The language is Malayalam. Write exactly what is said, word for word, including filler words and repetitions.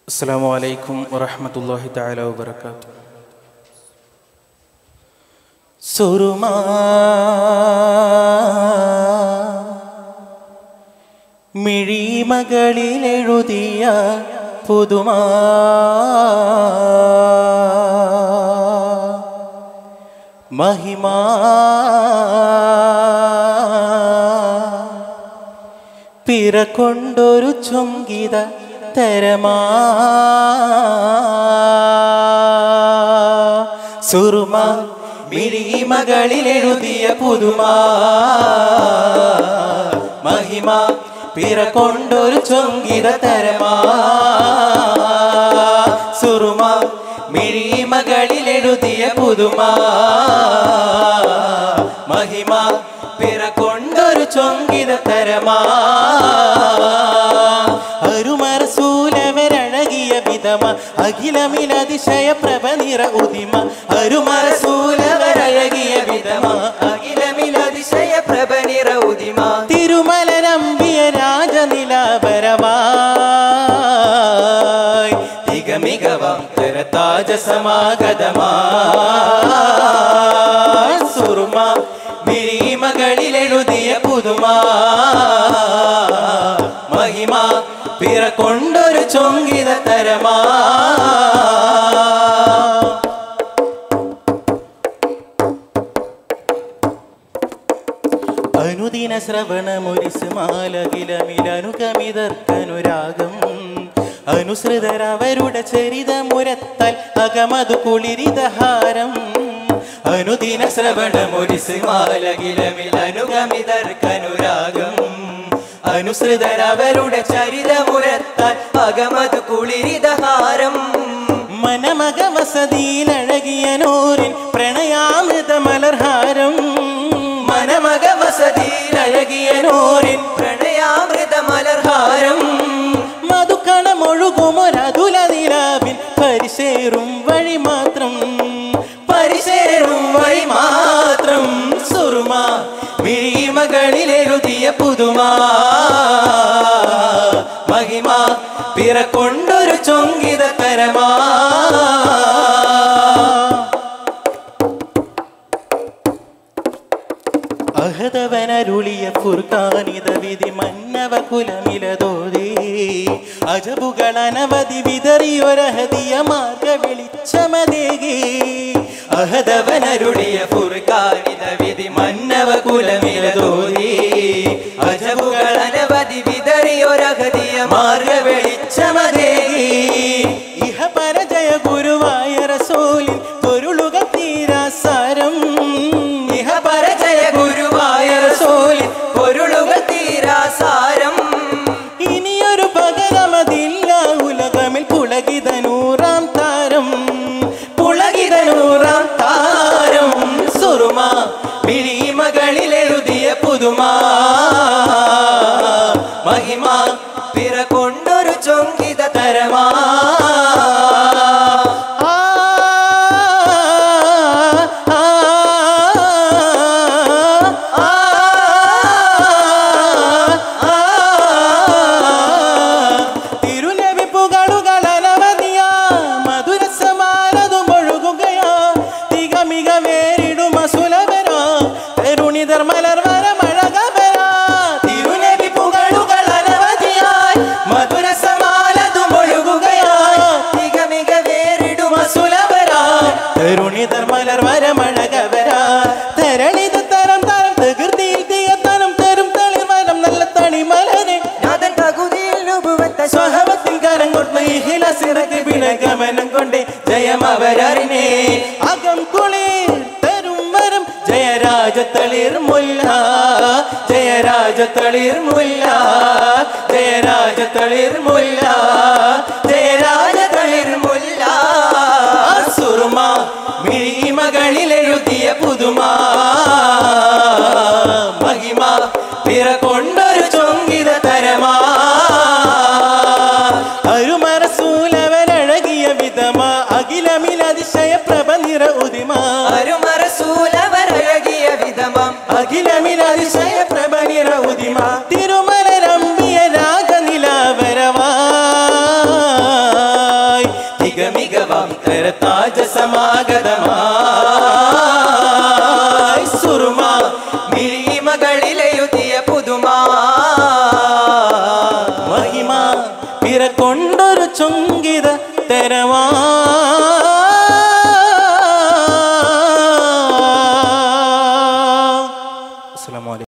അസ്സലാമു അലൈക്കും വറഹ്മത്തുള്ളാഹി തആല വബറകാതുഹു. സുറുമാ മിഴിമകളിലെഴുതിയ പുതുമാ മഹിമാ പിറകൊണ്ടൊരു ചൊങ്കിത തരമാ സുറുമ മിഴിമകളിലെഴുതിയ പുതുമാ മഹിമ പിറകൊണ്ടൊരു ചൊങ്കിത തരമാ സുറുമ മിഴിമകളിലെഴുതിയ പുതുമാ മഹിമ പിറകൊണ്ടൊരു ചൊങ്കിത തരമാ അരുമറസൂലവരഴകിയ വിധമ അഖിലമിലതിശയ പ്രഭ നിറ ഉദിമ അരുമറസൂലവരഴകിയ വിധമ അഖിലമിലതിശയ പ്രഭ നിറ ഉദിമ തിരുമലരമ്പിയ രാജനിലാപരമായി തികമികവാം തരതാജ സമാഗതമാ സുറുമ മിഴിമകളിലെഴുതിയ പുതുമാ മഹിമ പിറകൊണ്ടൊരു ചൊങ്കിത തരമാ അനുദിന ശ്രവണമുരിസുമാലകിലമിലനുഗമിതർക്കനുരാഗം അനുസൃതരവരുടെ ചരിതമുരത്താൽ അകമതു കുളിരിതഹാരം അനുദിന ശ്രവണമുരിസുമാലകിലമിലനുഗമിതർക്കനുരാഗം അനുസൃതരവരുടെ ചരിതമുരത്താൽ അകമതു കുളിരിതഹാരം മനമക വസതിയിലഴകിയ നൂറിൻ പ്രണയാമൃത മലർഹാരം മനമക വസതിയിലഴകിയ നൂറിൻ പ്രണയാമൃത മലർഹാരം മധുക്കണമൊഴുകുമൊരതുല നിലാവിൻ പരിശേറും വഴി മാത്രം പരിശേറും വഴി മാത്രം സുറുമ മിഴിമകളിലെഴുതിയ പുതുമാ മഹിമ പിറകൊണ്ടൊരു ചൊങ്കിത തരമാ അഹദവനരുളിയ ഫുർഖാനിത വിധി മന്നവ കുലമിലതോതേ അജബുകളനവധി വിതറിയൊരഹദിയ മാർഗ വെളിച്ചമതേകി അഹദവനരുളിയ ഫുർഖാനിത വിധി മന്നവ കുലമിലതോതേ അജബുകളനവധി വിതറിയൊരഹദിയ മാർഗ വെളിച്ചമതേകി ഇഹ പരജയ ഗുരുവായ റസൂലിൻ പൊരുളുക തീരാസാരം ഇഹ പരജയ ഗുരുവായ റസൂലിൻ പൊരുളുക തീരാസാരം ഇനിയൊരു പകരമതില്ല ഉലകമിൽ പുളകിത നൂറാം താരം പുളകിത നൂറാം താരം സുറുമ മിഴിമകളിലെഴുതിയ പുതുമാ മഹിമ പിറകൊണ്ടൊരു ചൊങ്കിത തരമാ ജയമവരറിനെ അകം കുളിർ തരും വരം ജയരാജത്തളിർ മുല്ല ജയരാജത്തളിർ മുല്ല ജയരാജത്തളിർ മുല്ല ജയരാജത്തളിർ മുല്ല സുറുമ മിഴിമകളിലെഴുതിയ പുതുമാ മഹിമ പിറകൊണ്ടൊരു ചൊങ്കിത തരമാ അഖിലമിലതിശയ പ്രഭ നിറ ഉദിമ അരുമറസൂലവരഴകിയ വിധമ അഖിലമിലതിശയ പ്രഭ നിറ ഉദിമ തിരുമലരമ്പിയ രാജനിലാവരവാ കൊണ്ടൊരു ചുങ്കിത തരവാ